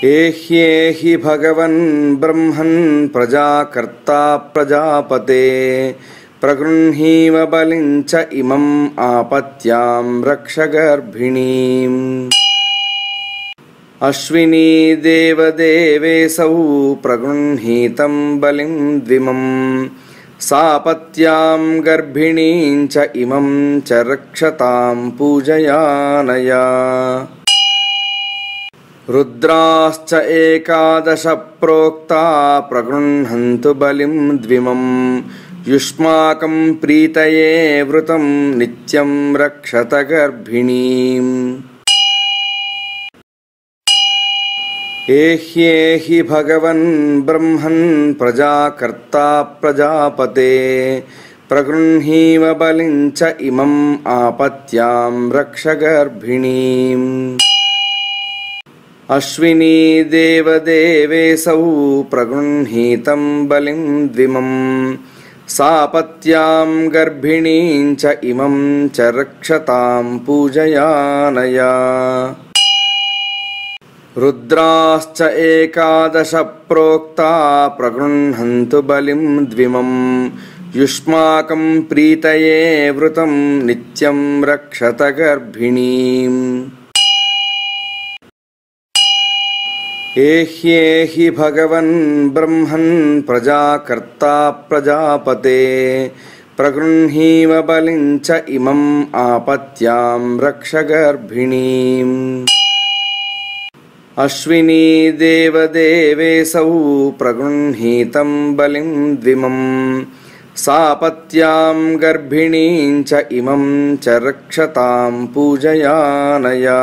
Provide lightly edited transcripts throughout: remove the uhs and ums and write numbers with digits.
एह्येहि भगवन् ब्रह्मन् प्रजाकर्ता प्रजापते प्रगृह्णीव बलिं च इमम् आपत्यां रक्ष गर्भिणीम्। अश्विनी देवदेवेशौ प्रगृह्णीतं बलिं द्विमम् सापत्यां गर्भिणीं च इमं च रक्षतां पूजयानया। रुद्राश्च एकादश प्रोक्ता प्रगृह्णन्तु बलिं द्विमम् युष्माकं प्रीतये वृतं नित्यं रक्षत गर्भिणीम्। एह्येहि भगवन् ब्रह्मन् प्रजाकर्ता प्रजापते प्रगृह्णीव बलिं च इमम् आपत्यां रक्ष गर्भिणीम्। अश्विनी देवदेवेशौ प्रगृह्णीतं बलिं द्विमम् सापत्यां गर्भिणीं च इमं च रक्षतां पूजयानया। रुद्राश्च एकादश प्रोक्ता प्रगृह्णन्तु बलिं द्विमम् युष्माकं प्रीतये वृतं नित्यं रक्षत गर्भिणीम्। एह्येहि भगवन् ब्रह्मन् प्रजाकर्ता प्रजापते प्रगृह्णीव बलिं च इमम् आपत्यां रक्ष गर्भिणीम्। अश्विनी देवदेवेशौ प्रगृह्णीतं बलिं द्विमम् सापत्यां गर्भिणीं च इमं च रक्षतां पूजयानया।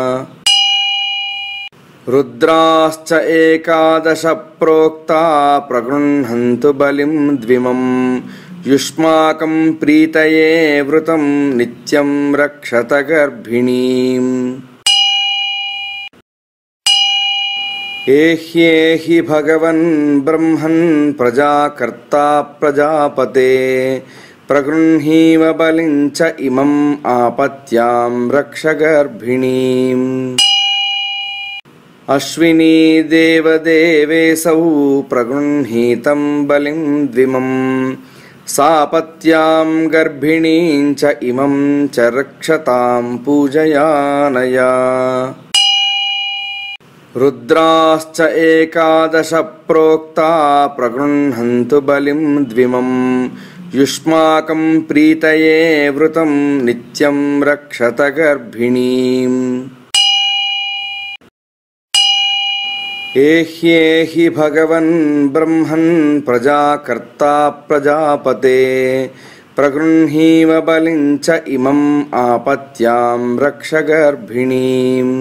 रुद्राश्च एकादश प्रोक्ता प्रगृह्णन्तु बलिं द्विमम् युष्माकं प्रीतये वृतं नित्यं रक्षत गर्भिणीम्। एह्येहि भगवन् ब्रह्मन् प्रजाकर्ता प्रजापते प्रगृह्णीव बलिं च इमम् आपत्यां रक्ष गर्भिणीम्। अश्विनी देवदेवेशौ प्रगृह्णीतं बलिं द्विमम् सापत्यां गर्भिणीं च इमं च रक्षतां पूजयानया। रुद्राश्च एकादश प्रोक्ता प्रगृह्णन्तु बलिं द्विमम् युष्माकं प्रीतये वृतं नित्यं रक्षत गर्भिणीम्। एह्येहि भगवन् ब्रह्मन् प्रजाकर्ता प्रजापते प्रगृह्णीव बलिं च इमम् आपत्यां रक्ष गर्भिणीम्।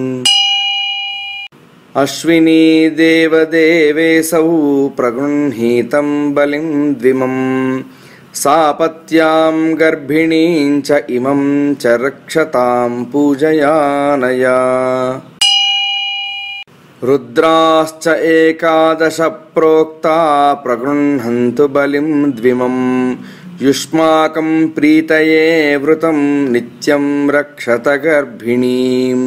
अश्विनी देवदेवेशौ प्रगृह्णीतं बलिं द्विमम् सापत्यां गर्भिणीं च इमं च रक्षतां पूजयानया। रुद्राश्च एकादश प्रोक्ता प्रगृह्णन्तु बलिं द्विमम् युष्माकं प्रीतये वृतं नित्यं रक्षत गर्भिणीम्।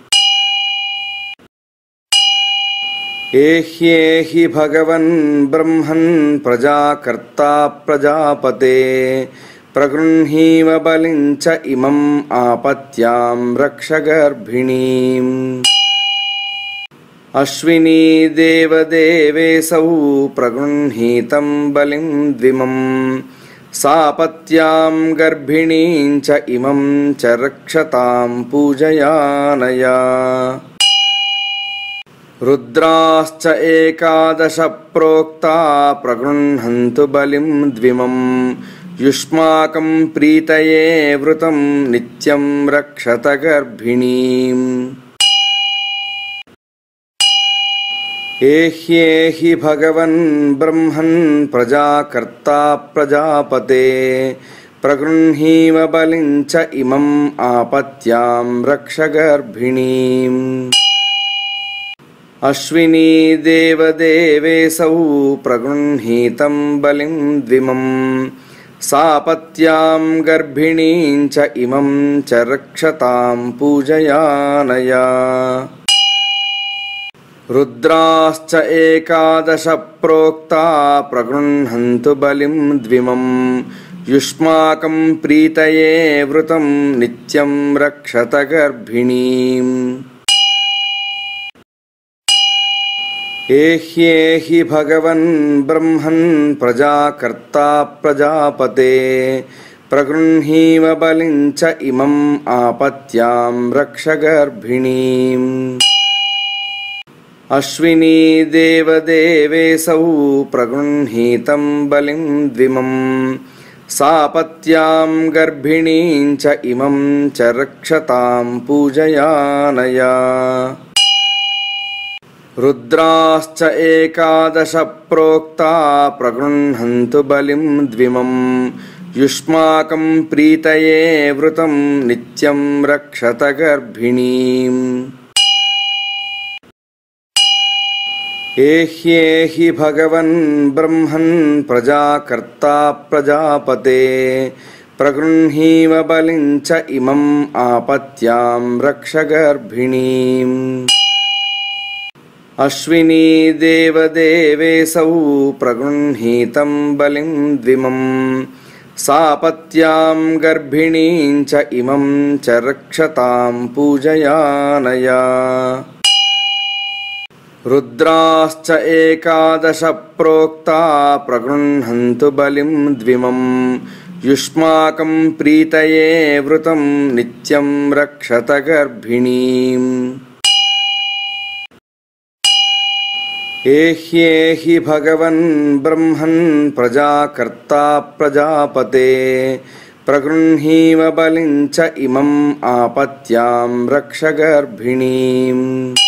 एह्येहि भगवन् ब्रह्मन् प्रजाकर्ता प्रजापते प्रगृह्णीव बलिं च इमम् आपत्यां रक्ष गर्भिणीम्। अश्विनी देवदेवेशौ प्रगृह्णीतं बलिं द्विमम् सापत्यां गर्भिणीं च इमं च रक्षतां पूजयानया। रुद्राश्च एकादश प्रोक्ता प्रगृह्णन्तु बलिं द्विमम् युष्माकं प्रीतये वृतं नित्यं रक्षत गर्भिणीम्। एह्येहि भगवन् ब्रह्मन् प्रजाकर्ता प्रजापते प्रगृह्णीव बलिं च इमम् आपत्यां रक्ष गर्भिणीम्। अश्विनी देवदेवेशौ प्रगृह्णीतं बलिं द्विमम् सापत्यां गर्भिणीं च इमं च रक्षतां पूजयानया। रुद्राश्च एकादश प्रोक्ता प्रगृह्णन्तु बलिं द्विमम् युष्माकं प्रीतये वृतं नित्यं रक्षत गर्भिणीम् एह्येहि भगवन् ब्रह्मन् प्रजाकर्ता प्रजापते प्रगृह्णीव बलिं च इमम् आपत्यां रक्ष गर्भिणीम् अश्विनी देवदेवेऽसौ प्रगृह्णीतं बलिं द्विमम् सापत्यां गर्भिणीं च इमं च रक्षतां पूजयानया रुद्राश्च एकादश प्रोक्ता प्रगृह्णन्तु बलिं द्विमम् युष्माकं प्रीतये वृतं नित्यं रक्षत गर्भिणीम् एह्येहि भगवन् ब्रह्मन् प्रजाकर्ता प्रजापते प्रगृह्णीव बलिं च इमम् आपत्यां रक्ष गर्भिणीम् अश्विनी देवदेवेऽसौ प्रगृह्णीतं बलिं द्विमम् सापत्यां गर्भिणीं च इमं च रक्षतां पूजयानया रुद्राश्च एकादश प्रोक्ता प्रगृह्णन्तु बलिं द्विमम् युष्माकं प्रीतये वृतं नित्यं रक्षत गर्भिणीम् एह्येहि भगवन् ब्रह्मन् प्रजाकर्ता प्रजापते प्रगृह्णीव बलिं च इमम् आपत्यां रक्ष गर्भिणीम्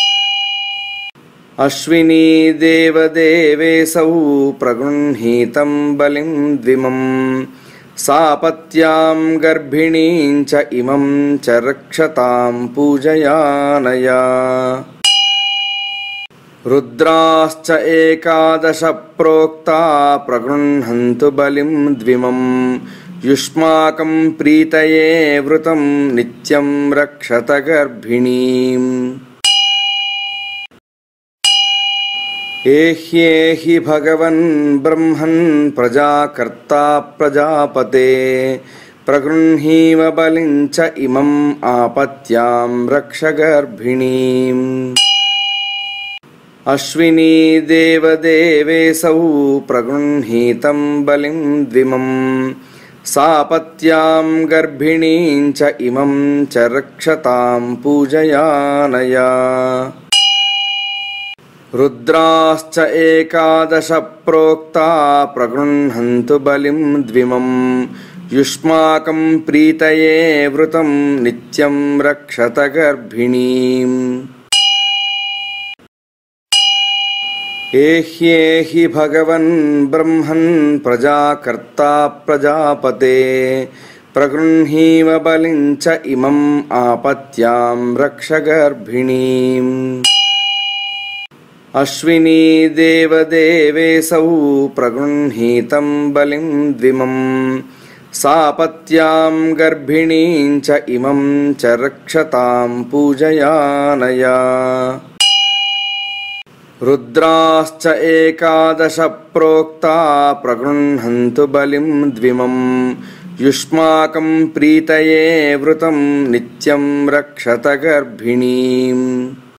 अश्विनी देवदेवेऽसौ प्रगृह्णीतं बलिं द्विमम् सापत्यां गर्भिणीं च इमं च रक्षतां पूजयानया रुद्राश्च एकादश प्रोक्ता प्रगृह्णन्तु बलिं द्विमम् युष्माकं प्रीतये वृतं नित्यं रक्षत गर्भिणीम् एह्येहि भगवन् ब्रह्मन् प्रजाकर्ता प्रजापते प्रगृह्णीव बलिं च इमम् आपत्यां रक्ष गर्भिणीम् अश्विनी देवदेवेऽसौ प्रगृह्णीतं बलिं द्विमम् सापत्यां गर्भिणीं च इमं च रक्षतां पूजयानया रुद्राश्च एकादश प्रोक्ता प्रगृह्णन्तु बलिं द्विमम् युष्माकं प्रीतये वृतं नित्यं रक्षत गर्भिणीम् एह्येहि भगवन् ब्रह्मन् प्रजाकर्ता प्रजापते प्रगृह्णीव बलिं च इमम् आपत्यां रक्ष गर्भिणीम् अश्विनी देवदेवेऽसौ प्रगृह्णीतं बलिं द्विमम् सापत्यां गर्भिणीं च इमं च रक्षतां पूजयानया रुद्राश्च एकादश प्रोक्ता प्रगृह्णन्तु बलिं द्विमम् युष्माकं प्रीतये वृतं नित्यं रक्षत गर्भिणीम्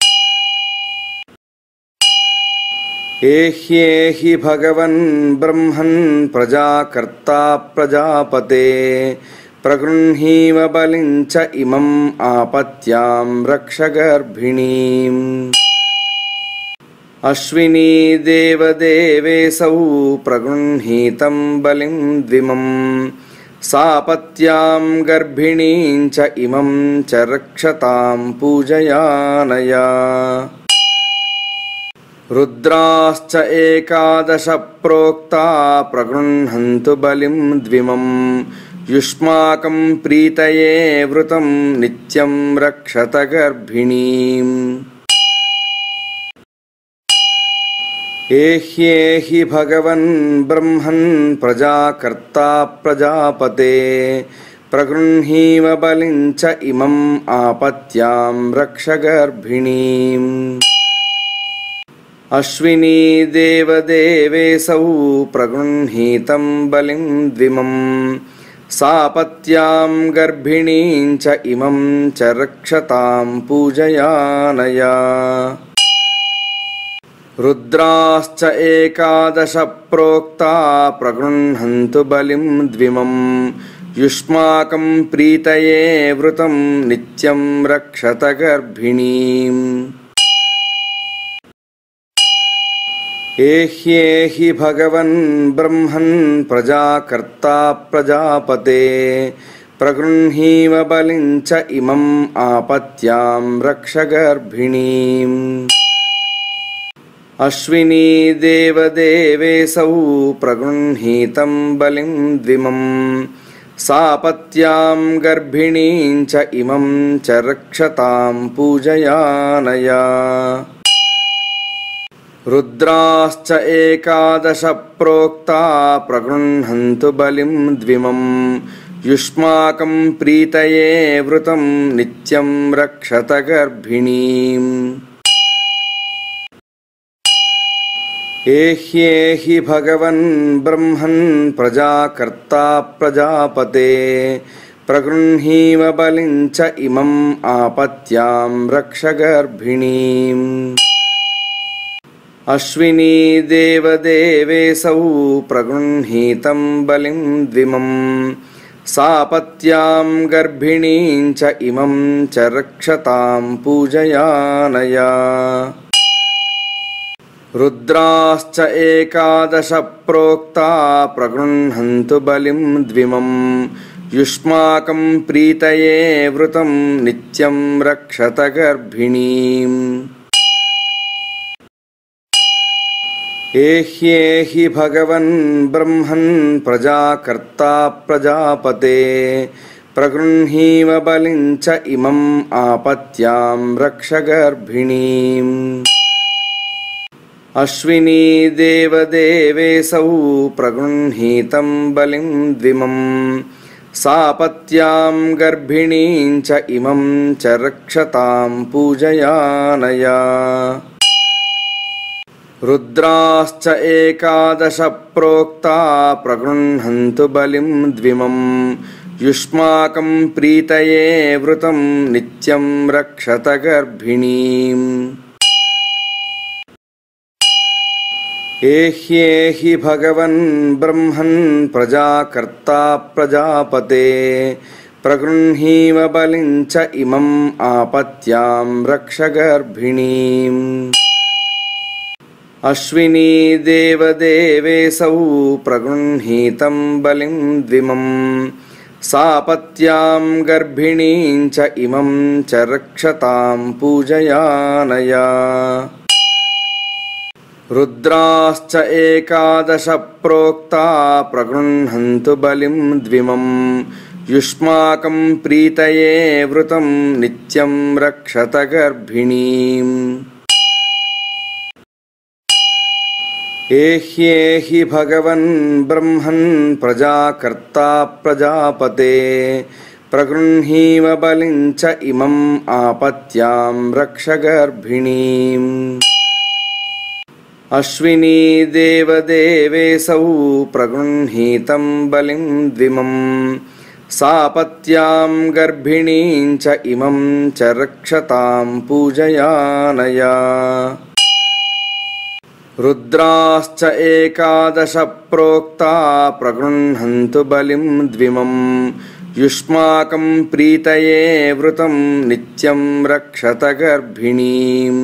एह्येहि भगवन् ब्रह्मन् प्रजाकर्ता प्रजापते प्रगृह्णीव बलिं च इमम् आपत्यां रक्ष गर्भिणीम् अश्विनी देवदेवेऽसौ प्रगृह्णीतं बलिं द्विमम् सापत्यां गर्भिणीं च इमं च रक्षतां पूजयानया रुद्राश्च एकादश प्रोक्ता प्रगृह्णन्तु बलिं द्विमम् युष्माकं प्रीतये वृतं नित्यं रक्षत गर्भिणीम् एह्येहि भगवन् ब्रह्मन् प्रजाकर्ता प्रजापते प्रगृह्णीव बलिं च इमम् आपत्यां रक्ष गर्भिणीम् अश्विनी देवदेवेशौ प्रगृह्णीतं बलिं द्विमं सापत्यां गर्भिणीं च इमं च रक्षतां पूजयानया रुद्राश्च एकादश प्रोक्ता प्रगृह्णन्तु बलिं द्विमं युष्माकं प्रीतये वृतं नित्यं रक्षत गर्भिणीम् एह्येहि भगवन् ब्रह्मन् प्रजाकर्ता प्रजापते प्रगृह्णीव बलिं च इमम् आपत्यां रक्ष गर्भिणीम् अश्विनी देवदेवेशौ प्रगृह्णीतं बलिं द्विमं सापत्यां गर्भिणीं च इमं च रक्षतां पूजयानया रुद्राश्च एकादश प्रोक्ता प्रगृह्णन्तु बलिं द्विमं युष्माकं प्रीतये वृतं नित्यं रक्षत गर्भिणीम् एह्येहि भगवन् ब्रह्मन् प्रजाकर्ता प्रजापते प्रगृह्णीव बलिं च इमम् आपत्यां रक्ष गर्भिणीम् अश्विनी देवदेवेशौ प्रगृह्णीतं बलिं द्विमं सापत्यां गर्भिणीं च इमं च रक्षतां पूजयानया रुद्राश्च एकादश प्रोक्ता प्रगृह्णन्तु बलिं द्विमं युष्माकं प्रीतये वृतं नित्यं रक्षत गर्भिणीम् एह्येहि भगवन् ब्रह्मन् प्रजाकर्ता प्रजापते प्रगृह्णीव बलिं च इमम् आपत्यां रक्ष गर्भिणीम् अश्विनी देवदेवेशौ प्रगृह्णीतं बलिं द्विमं सापत्यां गर्भिणीं च इमं च रक्षतां पूजयानया रुद्राश्च एकादश प्रोक्ता प्रगृह्णन्तु बलिं द्विमं युष्माकं प्रीतये वृतं नित्यं रक्षत गर्भिणीम् एह्येहि भगवन् ब्रह्मन् प्रजाकर्ता प्रजापते प्रगृह्णीव बलिं च इमम् आपत्यां रक्ष गर्भिणीम् अश्विनी देवदेवेशौ प्रगृह्णीतं बलिं द्विमं सापत्यां गर्भिणीं च इमं च रक्षतां पूजयानया रुद्राश्च एकादश प्रोक्ता प्रगृह्णन्तु बलिं द्विमं युष्माकं प्रीतये वृतं नित्यं रक्षत गर्भिणीम् एह्येहि भगवन् ब्रह्मन् प्रजाकर्ता प्रजापते प्रगृह्णीव बलिं च इमम् आपत्यां रक्ष गर्भिणीम् अश्विनी देवदेवेशौ प्रगृह्णीतं बलिं द्विमं सापत्यां गर्भिणीं च इमं च रक्षतां पूजयानया रुद्राश्च एकादश प्रोक्ता प्रगृह्णन्तु बलिं द्विमं युष्माकं प्रीतये वृतं नित्यं रक्षत गर्भिणीम्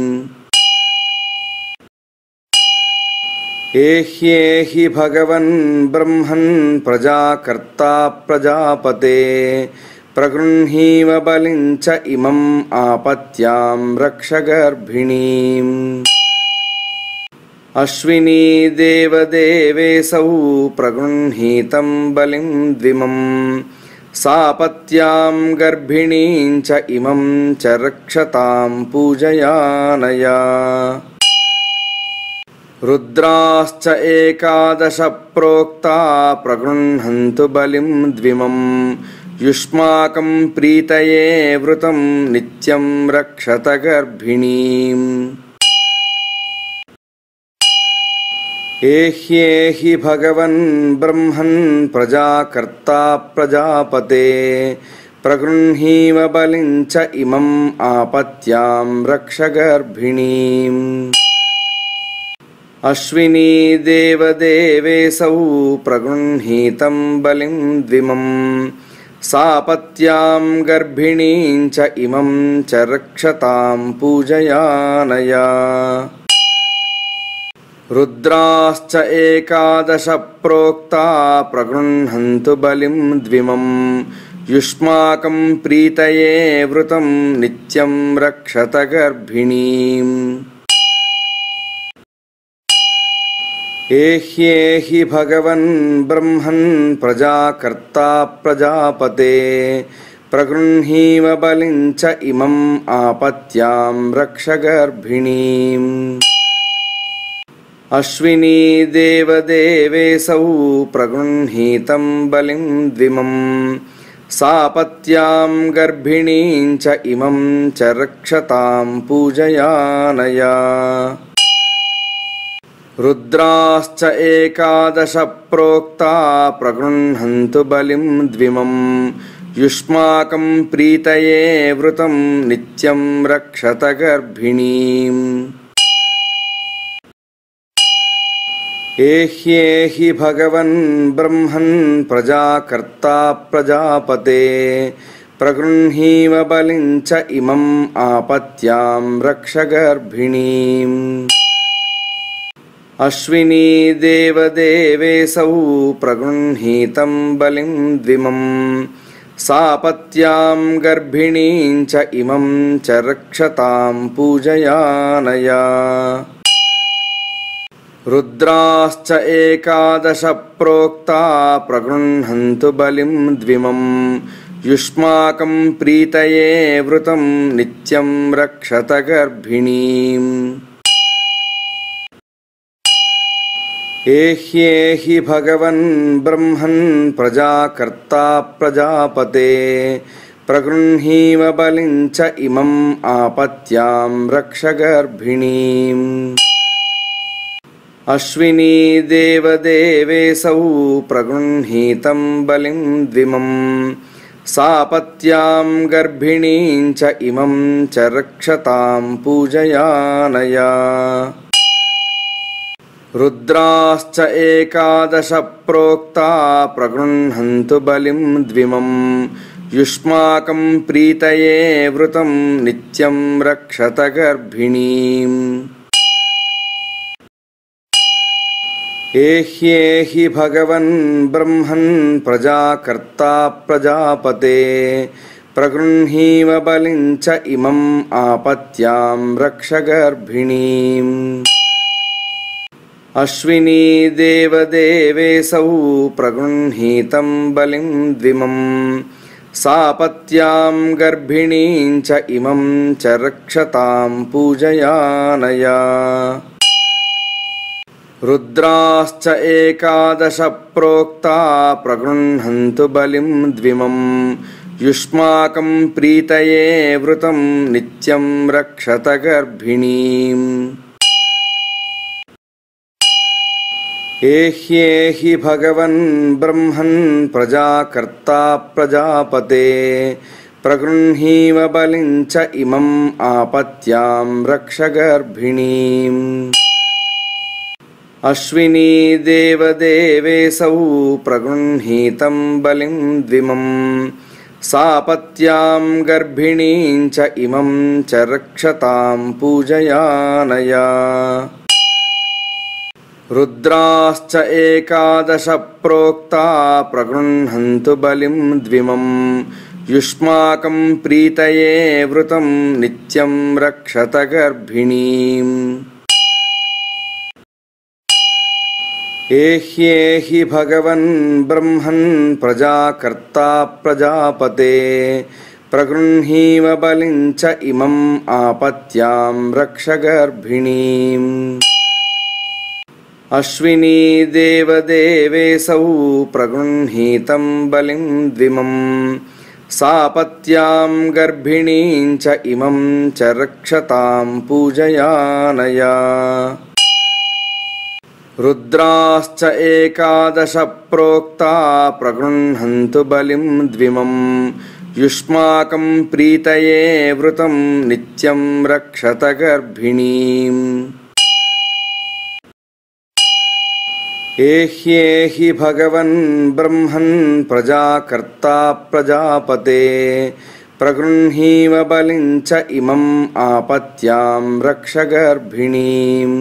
एह्येहि भगवन् ब्रह्मन् प्रजाकर्ता प्रजापते प्रगृह्णीव बलिं च इमम् आपत्यां रक्ष गर्भिणीम् अश्विनी देवदेवेशौ प्रगृह्णीतं बलिं द्विमं सापत्यां गर्भिणीं च इमं च रक्षतां पूजयानया रुद्राश्च एकादश प्रोक्ता प्रगृह्णन्तु बलिं द्विमं युष्माकं प्रीतये वृतं नित्यं रक्षत गर्भिणीम् एह्येहि भगवन् ब्रह्मन् प्रजाकर्ता प्रजापते प्रगृह्णीव बलिं च इमम् आपत्यां रक्ष गर्भिणीम् अश्विनी देवदेवेशौ प्रगृह्णीतं बलिं द्विमम् सापत्यां गर्भिणीं च इमं च रक्षतां पूजयानया रुद्राश्च एकादश प्रोक्ता प्रगृह्णन्तु बलिं द्विमम् युष्माकं प्रीतये वृतं नित्यं रक्षत गर्भिणीम् एह्येहि भगवन् ब्रह्मन् प्रजाकर्ता प्रजापते प्रगृह्णीव बलिं च इमम् आपत्यां रक्ष गर्भिणीम् अश्विनी देवदेवेशौ प्रगृह्णीतं बलिं द्विमम् सापत्यां गर्भिणीं च इमं च रक्षतां पूजयानया रुद्राश्च एकादश प्रोक्ता प्रगृह्णन्तु बलिं द्विमम् युष्माकं प्रीतये वृतं नित्यं रक्षत गर्भिणीम् एह्येहि भगवन् ब्रह्मन् प्रजाकर्ता प्रजापते प्रगृह्णीव बलिं च इमम् आपत्यां रक्ष गर्भिणीम् अश्विनी देवदेवेशौ प्रगृह्णीतं बलिं द्विमम् सापत्यां गर्भिणीं च इमं च रक्षतां पूजयानया रुद्राश्च एकादश प्रोक्ता प्रगृह्णन्तु बलिं द्विमम् युष्माकं प्रीतये वृतं नित्यं रक्षत गर्भिणीम् एह्येहि भगवन् ब्रह्मन् प्रजाकर्ता प्रजापते प्रगृह्णीव बलिं च इमम् आपत्यां रक्ष गर्भिणीम् अश्विनी देवदेवेशौ प्रगृह्णीतं बलिं द्विमम् सापत्यां गर्भिणीं च इमं च रक्षतां पूजयानया रुद्राश्च एकादश प्रोक्ता प्रगृह्णन्तु बलिं द्विमम् युष्माकं प्रीतये वृतं नित्यं रक्षत गर्भिणीम् एह्येहि भगवन् ब्रह्मन् प्रजाकर्ता प्रजापते प्रगृह्णीव बलिं च इमम् आपत्यां रक्ष गर्भिणीम् अश्विनी देवदेवेशौ प्रगृह्णीतं बलिं द्विमम् सापत्यां गर्भिणीं च इमं च रक्षतां पूजयानया रुद्राश्च एकादश प्रोक्ता प्रगृह्णन्तु बलिं द्विमम् युष्माकं प्रीतये वृतं नित्यं रक्षत गर्भिणीम् एह्येहि भगवन् ब्रह्मन् प्रजाकर्ता प्रजापते प्रगृह्णीव बलिं च इमम् आपत्यां रक्ष गर्भिणीम् अश्विनी देवदेवेशौ प्रगृह्णीतं बलिं द्विमम् सापत्यां गर्भिणीं च इमं च रक्षतां पूजयानया रुद्राश्च एकादश प्रोक्ता प्रगृह्णन्तु बलिं द्विमम् युष्माकं प्रीतये वृतं नित्यं रक्षत गर्भिणीम् एह्येहि भगवन् ब्रह्मन् प्रजाकर्ता प्रजापते प्रगृह्णीव बलिं च इमम् आपत्यां रक्ष गर्भिणीम् अश्विनी देवदेवेशौ प्रगृह्णीतं बलिं द्विमम् सापत्यां गर्भिणीं च इमं च रक्षतां पूजयानया रुद्राश्च एकादश प्रोक्ता प्रगृह्णन्तु बलिं द्विमम् युष्माकं प्रीतये वृतं नित्यं रक्षत गर्भिणीम् एह्येहि भगवन् ब्रह्मन् प्रजाकर्ता प्रजापते प्रगृह्णीव बलिं च इमम् आपत्यां रक्ष गर्भिणीम्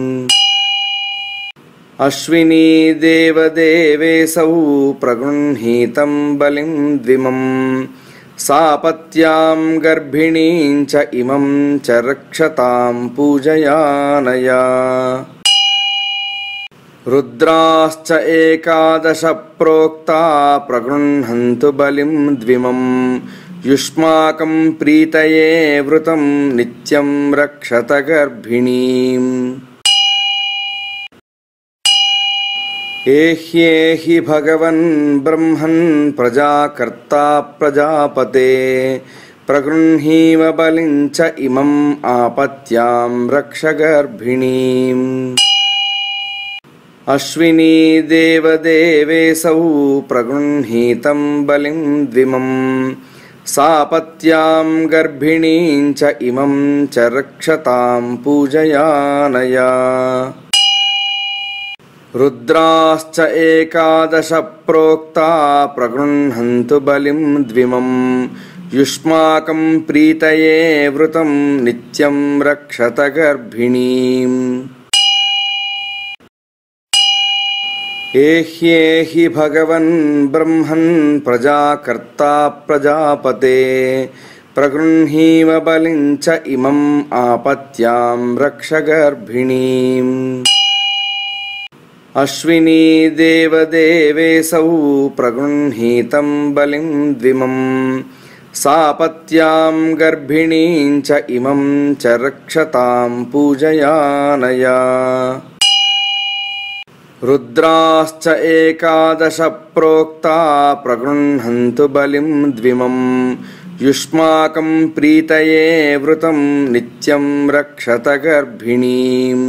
अश्विनी देवदेवेऽसौ प्रगृह्णीतं बलिं द्विमम् सापत्यां गर्भिणीं च इमं च रक्षतां पूजयानया रुद्राश्च एकादश प्रोक्ता प्रगृह्णन्तु बलिं द्विमम् युष्माकं प्रीतये वृतं नित्यं रक्षत गर्भिणीम् एह्येहि भगवन् ब्रह्मन् प्रजाकर्ता प्रजापते प्रगृह्णीव बलिं च इमम् आपत्यां रक्ष गर्भिणीम् अश्विनी देवदेवेऽसौ प्रगृह्णीतं बलिं द्विमम् सापत्यां गर्भिणीं च इमं च रक्षतां पूजयानया रुद्राश्च एकादश प्रोक्ता प्रगृह्णन्तु बलिं द्विमम् युष्माकं प्रीतये वृतं नित्यं रक्षत गर्भिणीम् एह्येहि भगवन् ब्रह्मन् प्रजाकर्ता प्रजापते प्रगृह्णीव बलिं च इमम् आपत्यां रक्ष गर्भिणीम् अश्विनी देवदेवेऽसौ प्रगृह्णीतं बलिं द्विमम् सापत्यां गर्भिणीं च इमं च रक्षतां पूजयानया रुद्राश्च एकादश प्रोक्ता प्रगृह्णन्तु बलिं द्विमम् युष्माकं प्रीतये वृतं नित्यं रक्षत गर्भिणीम्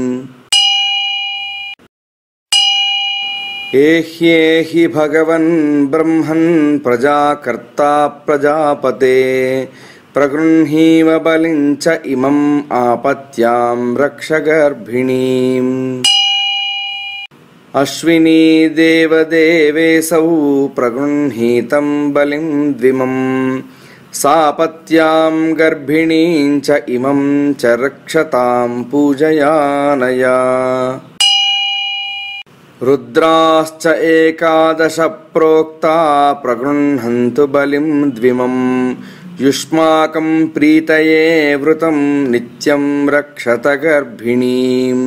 एह्येहि भगवन् ब्रह्मन् प्रजाकर्ता प्रजापते प्रगृह्णीव बलिं च इमम् आपत्यां रक्ष गर्भिणीम् अश्विनी देवदेवेऽसौ प्रगृह्णीतं बलिं द्विमम् सापत्यां गर्भिणीं च इमं च रक्षतां पूजयानया रुद्राश्च एकादश प्रोक्ता प्रगृह्णन्तु बलिं द्विमम् युष्माकं प्रीतये वृतं नित्यं रक्षत गर्भिणीम्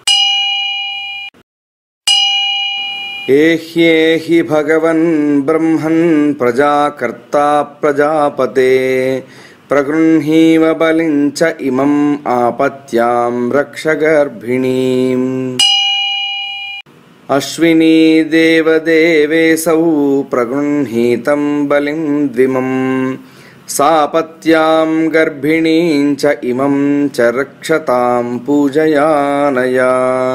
एह्येहि भगवन् ब्रह्मन् प्रजाकर्ता प्रजापते प्रगृह्णीव बलिं च इमम् आपत्यां रक्ष गर्भिणीम् अश्विनी देवदेवेऽसौ प्रगृह्णीतं बलिं द्विमम् सापत्यां गर्भिणीं च इमं च रक्षतां पूजयानया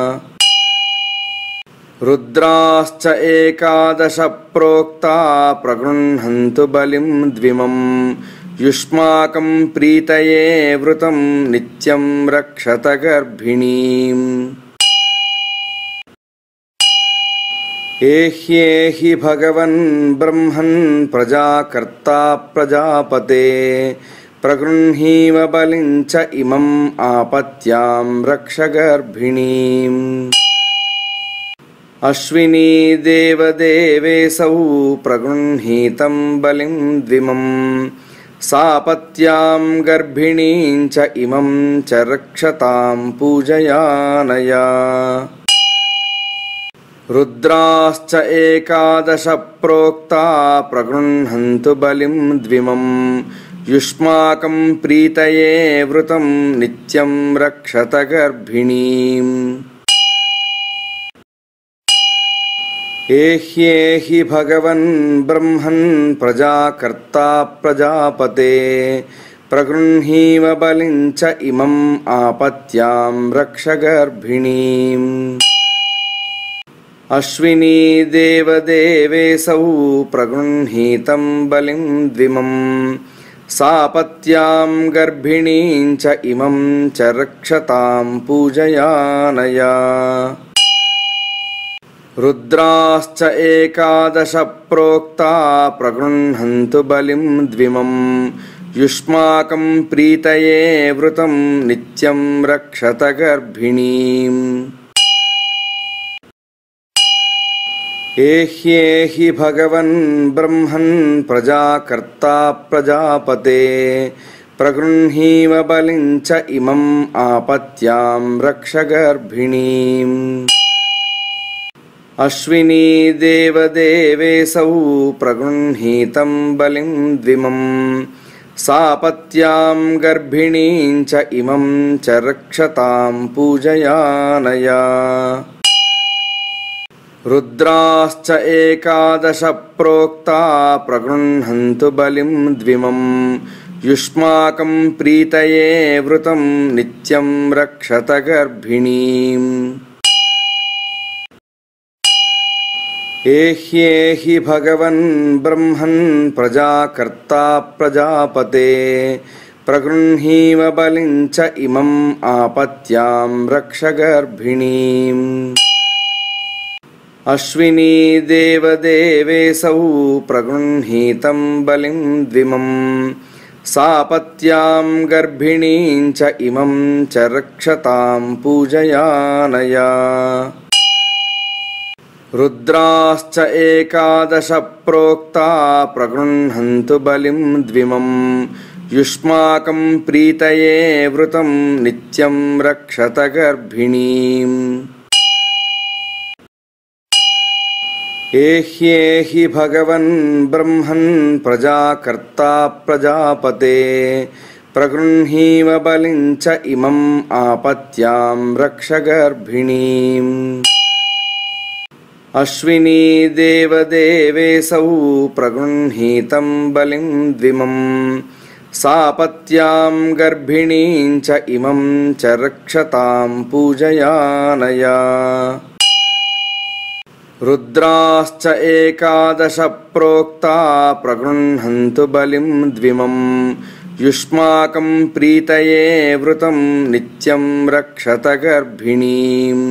रुद्राश्च एकादश प्रोक्ता प्रगृह्णन्तु बलिं द्विमम् युष्माकं प्रीतये वृतं नित्यं रक्षत गर्भिणीम् एह्येहि भगवन् ब्रह्मन् प्रजाकर्ता प्रजापते प्रगृह्णीव बलिं च इमम् आपत्यां रक्ष गर्भिणीम् अश्विनी देवदेवेऽसौ प्रगृह्णीतं बलिं द्विमम् सापत्यां गर्भिणीं च इमं च रक्षतां पूजयानया रुद्राश्च एकादश प्रोक्ता प्रगृह्णन्तु बलिं द्विमम् युष्माकं प्रीतये वृतं नित्यं रक्षत गर्भिणीम् एह्येहि भगवन् ब्रह्मन् प्रजाकर्ता प्रजापते प्रगृह्णीव बलिं च इमम् आपत्यां रक्ष गर्भिणीम् अश्विनी देवदेवेशौ प्रगृह्णीतं बलिं द्विमं सापत्यां गर्भिणीं च इमं च रक्षतां पूजयानया रुद्राश्च एकादश प्रोक्ता प्रगृह्णन्तु बलिं द्विमं युष्माकं प्रीतये वृतं नित्यं रक्षत गर्भिणीम् एह्येहि भगवन् ब्रह्मन् प्रजाकर्ता प्रजापते प्रगृह्णीव बलिं च इमम् आपत्यां रक्ष गर्भिणीम् अश्विनी देवदेवेशौ प्रगृह्णीतं बलिं द्विमं सापत्यां गर्भिणीं च इमं च रक्षतां पूजयानया रुद्राश्च एकादश प्रोक्ता प्रगृह्णन्तु बलिं द्विमं युष्माकं प्रीतये वृतं नित्यं रक्षत गर्भिणीम् एह्येहि भगवन् ब्रह्मन् प्रजाकर्ता प्रजापते प्रगृह्णीव बलिं च इमम् आपत्यां रक्ष गर्भिणीम् अश्विनी देवदेवेशौ प्रगृह्णीतं बलिं द्विमं सापत्यां गर्भिणीं च इमं च रक्षतां पूजयानया रुद्राश्च एकादश प्रोक्ता प्रगृह्णन्तु बलिं द्विमं युष्माकं प्रीतये वृतं नित्यं रक्षत गर्भिणीम् एह्येहि भगवन् ब्रह्मन् प्रजाकर्ता प्रजापते प्रगृह्णीव बलिं च इमम् आपत्यां रक्ष गर्भिणीम् अश्विनी देवदेवेशौ प्रगृह्णीतं बलिं द्विमं सापत्यां गर्भिणीं च इमं च रक्षतां पूजयानया रुद्राश्च एकादश प्रोक्ता प्रगृह्णन्तु बलिं द्विमं युष्माकं प्रीतये वृतं नित्यं रक्षत गर्भिणीम्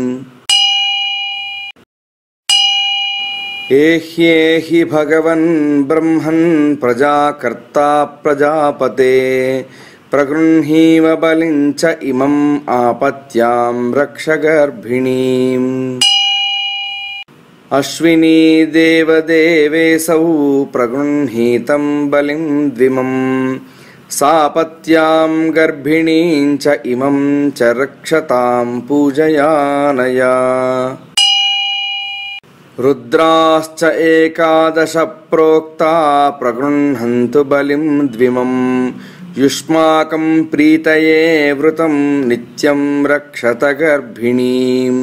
एह्येहि भगवन् ब्रह्मन् प्रजाकर्ता प्रजापते प्रगृह्णीव बलिं च इमम् आपत्यां रक्ष गर्भिणीम् अश्विनी देवदेवेशौ प्रगृह्णीतं बलिं द्विमं सापत्यां गर्भिणीं च इमं च रक्षतां पूजयानया रुद्राश्च एकादश प्रोक्ता प्रगृह्णन्तु बलिं द्विमं युष्माकं प्रीतये वृतं नित्यं रक्षत गर्भिणीम्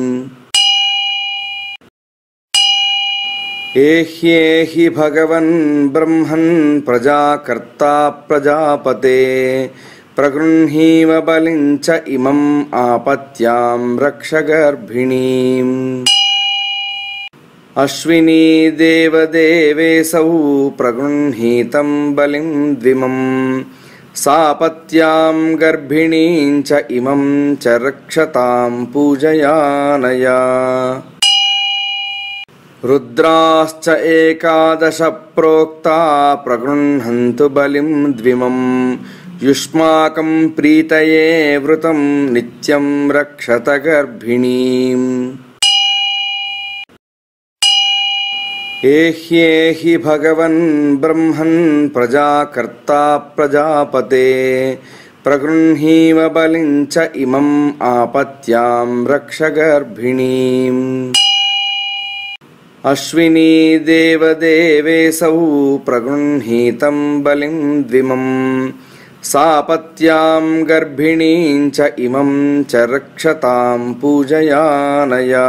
एह्येहि भगवन् ब्रह्मन् प्रजाकर्ता प्रजापते प्रगृह्णीव बलिं च इमम् आपत्यां रक्ष गर्भिणीम् अश्विनी देवदेवेशौ प्रगृह्णीतं बलिं द्विमं सापत्यां गर्भिणीं च इमं च रक्षतां पूजयानया रुद्राश्च एकादश प्रोक्ता प्रगृह्णन्तु बलिं द्विमं युष्माकं प्रीतये वृतं नित्यं रक्षत गर्भिणीम् एह्येहि भगवन् ब्रह्मन् प्रजाकर्ता प्रजापते प्रगृह्णीव बलिं च इमम् आपत्यां रक्ष गर्भिणीम् अश्विनी देवदेवेशौ प्रगृह्णीतं बलिं द्विमं सापत्यां गर्भिणीं च इमं च रक्षतां पूजयानया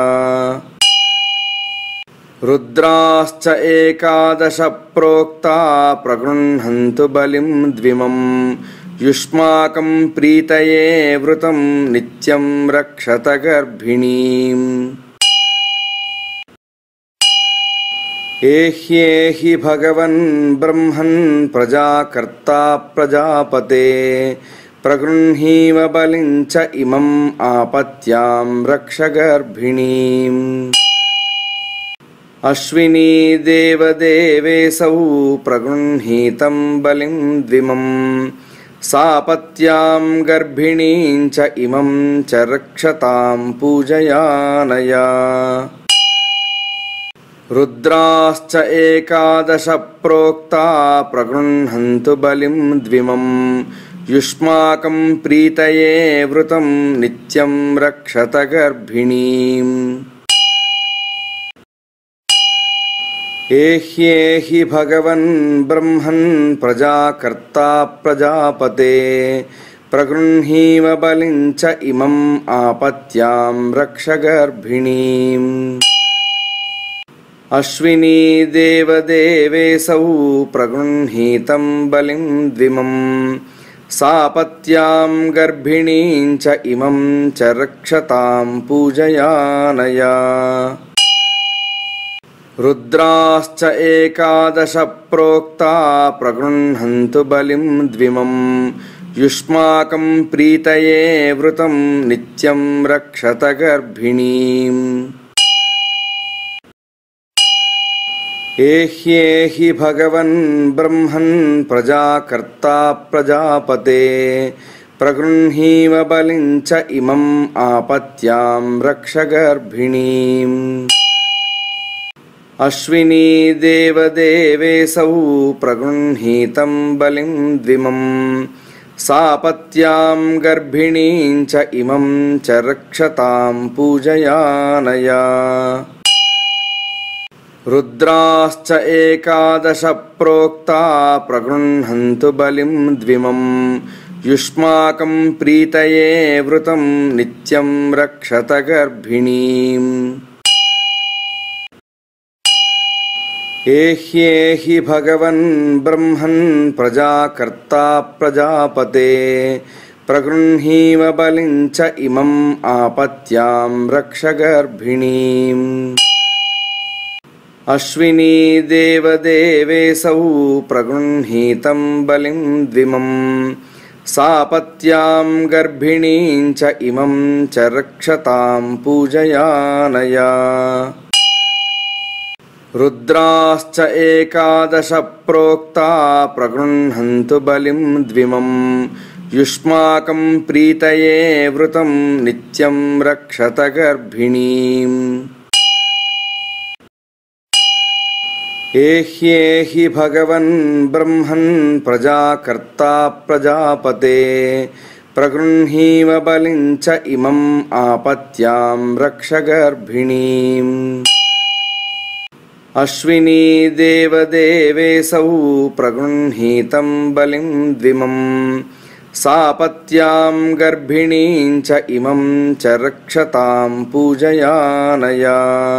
रुद्राश्च एकादश प्रोक्ता प्रगृह्णन्तु बलिं द्विमं युष्माकं प्रीतये वृतं नित्यं रक्षत गर्भिणीम् एह्येहि भगवन् ब्रह्मन् प्रजाकर्ता प्रजापते प्रगृह्णीव बलिं च इमम् आपत्यां रक्ष गर्भिणीम् अश्विनी देवदेवेऽसौ प्रगृह्णीतं बलिं द्विमम् सापत्यां गर्भिणीं च इमं च रक्षतां पूजयानया रुद्राश्च एकादश प्रोक्ता प्रगृह्णन्तु बलिं द्विमम् युष्माकं प्रीतये वृतं नित्यं रक्षत गर्भिणीम् एह्येहि भगवन् ब्रह्मन् प्रजाकर्ता प्रजापते प्रगृह्णीव बलिं च इमम् आपत्यां रक्ष गर्भिणीम् अश्विनी देवदेवेऽसौ प्रगृह्णीतं बलिं द्विमम् सापत्यां गर्भिणीं च इमं च रक्षतां पूजयानया रुद्राश्च एकादश प्रोक्ता प्रगृह्णन्तु बलिं द्विमम् युष्माकं प्रीतये वृतं नित्यं रक्षत गर्भिणीम् एह्येहि भगवन् ब्रह्मन् प्रजाकर्ता प्रजापते प्रगृह्णीव बलिं च इमम् आपत्यां रक्ष गर्भिणीम् अश्विनी देवदेवेऽसौ प्रगृह्णीतं बलिं द्विमम् सापत्यां गर्भिणीं च इमं च रक्षतां पूजयानया रुद्राश्च एकादश प्रोक्ता प्रगृह्णन्तु बलिं द्विमम् युष्माकं प्रीतये वृतं नित्यं रक्षत गर्भिणीम् एह्येहि भगवन् ब्रह्मन् प्रजाकर्ता प्रजापते प्रगृह्णीव बलिं च इमम् आपत्यां रक्ष गर्भिणीम् अश्विनी देवदेवेऽसौ प्रगृह्णीतं बलिं द्विमम् सापत्यां गर्भिणीं च इमं च रक्षतां पूजयानया रुद्राश्च एकादश प्रोक्ता प्रगृह्णन्तु बलिं द्विमम् युष्माकं प्रीतये वृतं नित्यं रक्षत गर्भिणीम् एह्येहि भगवन् ब्रह्मन् प्रजाकर्ता प्रजापते प्रगृह्णीव बलिं च इमम् आपत्यां रक्ष गर्भिणीम् अश्विनी देवदेवेऽसौ प्रगृह्णीतं बलिं द्विमम् सापत्यां गर्भिणीं च इमं च रक्षतां पूजयानया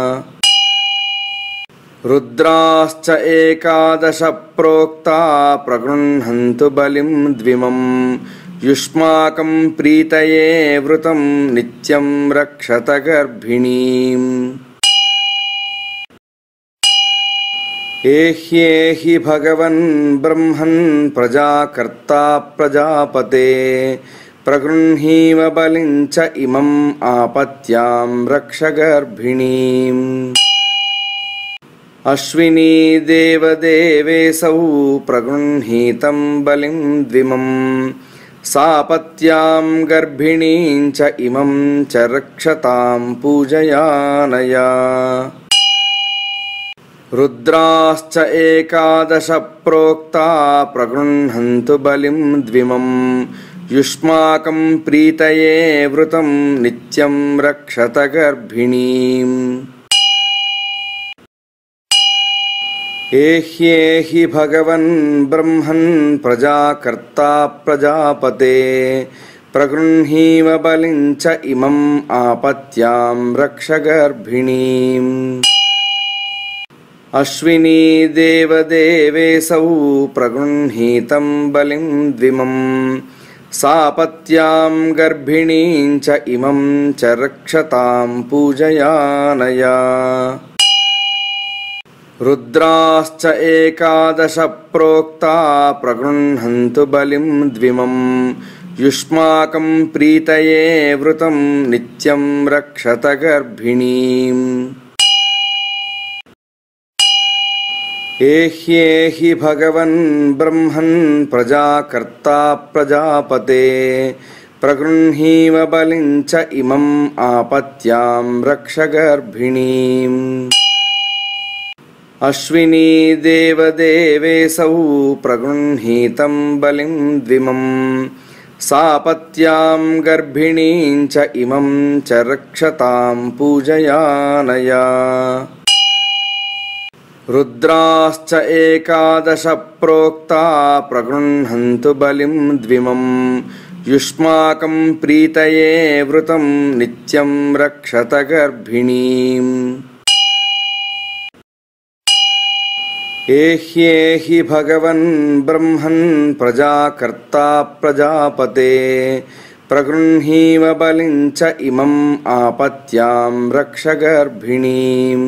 रुद्राश्च एकादश प्रोक्ता प्रगृह्णन्तु बलिं द्विमम् युष्माकं प्रीतये वृतं नित्यं रक्षत गर्भिणीम् एह्येहि भगवन् ब्रह्मन् प्रजाकर्ता प्रजापते प्रगृह्णीव बलिं च इमम् आपत्यां रक्ष गर्भिणीम् अश्विनी देवदेवेऽसौ प्रगृह्णीतं बलिं द्विमम् सापत्यां गर्भिणीं च इमं च रक्षतां पूजयानया रुद्राश्च एकादश प्रोक्ता प्रगृह्णन्तु बलिं द्विमम् युष्माकं प्रीतये वृतं नित्यं रक्षत गर्भिणीम् एह्येहि भगवन् ब्रह्मन् प्रजाकर्ता प्रजापते प्रगृह्णीव बलिं च इमम् आपत्यां रक्ष गर्भिणीम् अश्विनी देवदेवेऽसौ प्रगृह्णीतं बलिं द्विमम् सापत्यां गर्भिणीं च इमं च रक्षतां पूजयानया रुद्राश्च एकादश प्रोक्ता प्रगृह्णन्तु बलिं द्विमम् युष्माकं प्रीतये वृतं नित्यं रक्षत गर्भिणीम् एह्येहि भगवन् ब्रह्मन् प्रजाकर्ता प्रजापते प्रगृह्णीव बलिं च इमम् आपत्यां रक्ष गर्भिणीम् अश्विनी देवदेवेऽसौ प्रगृह्णीतं बलिं द्विमम् सापत्यां गर्भिणीं च इमं च रक्षतां पूजयानया रुद्राश्च एकादश प्रोक्ता प्रगृह्णन्तु बलिं द्विमम् युष्माकं प्रीतये वृतं नित्यं रक्षत गर्भिणीम् एह्येहि भगवन् ब्रह्मन् प्रजाकर्ता प्रजापते प्रगृह्णीव बलिं च इमम् आपत्यां रक्ष गर्भिणीम्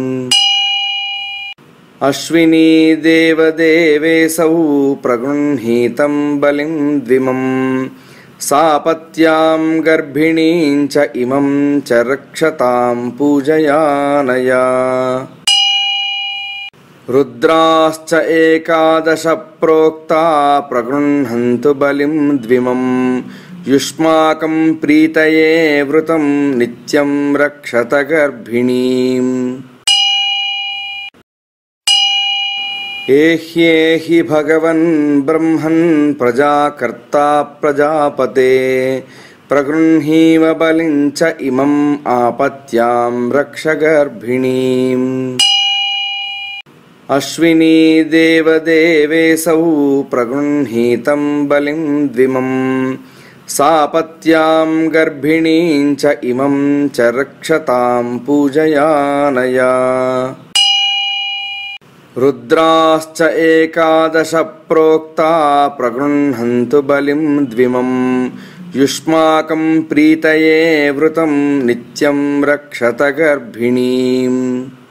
अश्विनी देवदेवेऽसौ प्रगृह्णीतं बलिं द्विमम् सापत्यां गर्भिणीं च इमं च रक्षतां पूजयानया रुद्राश्च एकादश प्रोक्ता प्रगृह्णन्तु बलिं द्विमम् युष्माकं प्रीतये वृतं नित्यं रक्षत गर्भिणीम् एह्येहि भगवन् ब्रह्मन् प्रजाकर्ता प्रजापते प्रगृह्णीव बलिं च इमम् आपत्यां रक्ष गर्भिणीम् अश्विनी देवदेवेऽसौ प्रगृह्णीतं बलिं द्विमम् सापत्यां गर्भिणीं च इमं च रक्षतां पूजयानया रुद्राश्च एकादश प्रोक्ता प्रगृह्णन्तु बलिं द्विमम् युष्माकं प्रीतये वृतं नित्यं रक्षत गर्भिणीम्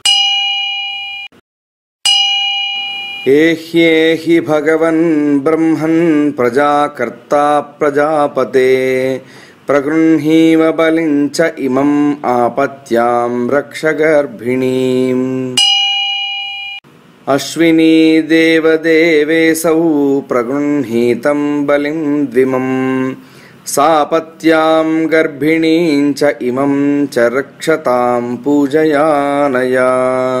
एह्येहि भगवन् ब्रह्मन् प्रजाकर्ता प्रजापते प्रगृह्णीव बलिं च इमम् आपत्यां रक्ष गर्भिणीम् अश्विनी देवदेवेऽसौ प्रगृह्णीतं बलिं द्विमम् सापत्यां गर्भिणीं च इमं च रक्षतां पूजयानया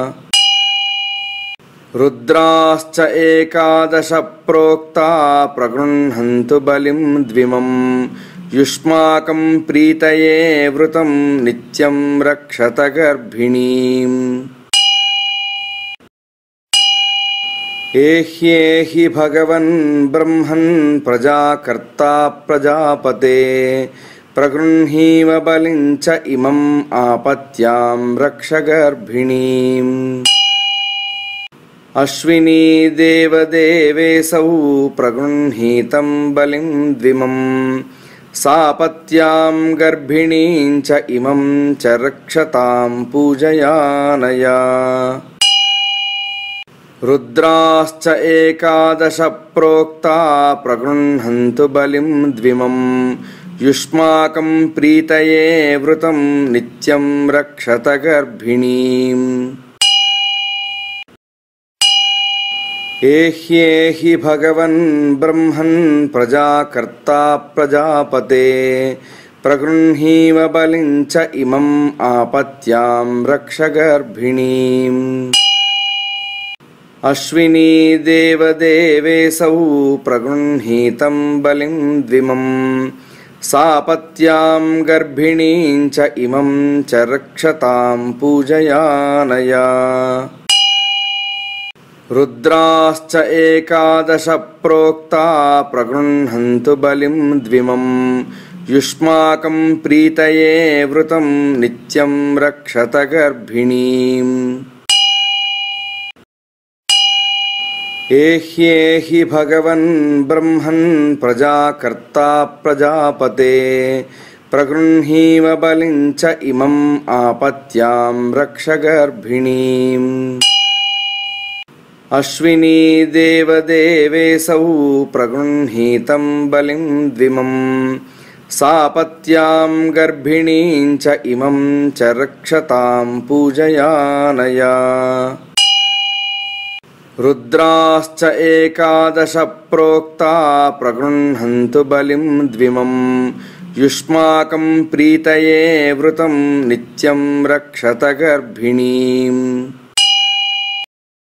रुद्राश्च एकादश प्रोक्ता प्रगृह्णन्तु बलिं द्विमम् युष्माकं प्रीतये वृतं नित्यं रक्षत गर्भिणीम् एह्येहि भगवन् ब्रह्मन् प्रजाकर्ता प्रजापते प्रगृह्णीव बलिं च इमम् आपत्यां रक्ष गर्भिणीम् अश्विनी देवदेवेऽसौ प्रगृह्णीतं बलिं द्विमम् सापत्यां गर्भिणीं च इमं च रक्षतां पूजयानया रुद्राश्च एकादश प्रोक्ता प्रगृह्णन्तु बलिं द्विमम् युष्माकं प्रीतये वृतं नित्यं रक्षत गर्भिणीम् एह्येहि भगवन् ब्रह्मन् प्रजाकर्ता प्रजापते प्रगृह्णीव बलिं च इमम् आपत्यां रक्ष गर्भिणीम् अश्विनी देवदेवेऽसौ प्रगृह्णीतं बलिं द्विमम् सापत्यां गर्भिणीं च इमं च रक्षतां पूजयानया रुद्राश्च एकादश प्रोक्ता प्रगृह्णन्तु बलिं द्विमम् युष्माकं प्रीतये वृतं नित्यं रक्षत गर्भिणीम् एह्येहि भगवन् ब्रह्मन् प्रजाकर्ता प्रजापते प्रगृह्णीव बलिं च इमम् आपत्यां रक्ष गर्भिणीम् अश्विनी देवदेवेशौ प्रगृह्णीतं बलिं द्विमं सापत्यां गर्भिणीं च इमं च रक्षतां पूजयानया रुद्राश्च एकादश प्रोक्ता प्रगृह्णन्तु बलिं द्विमं युष्माकं प्रीतये वृतं नित्यं रक्षत गर्भिणीम्।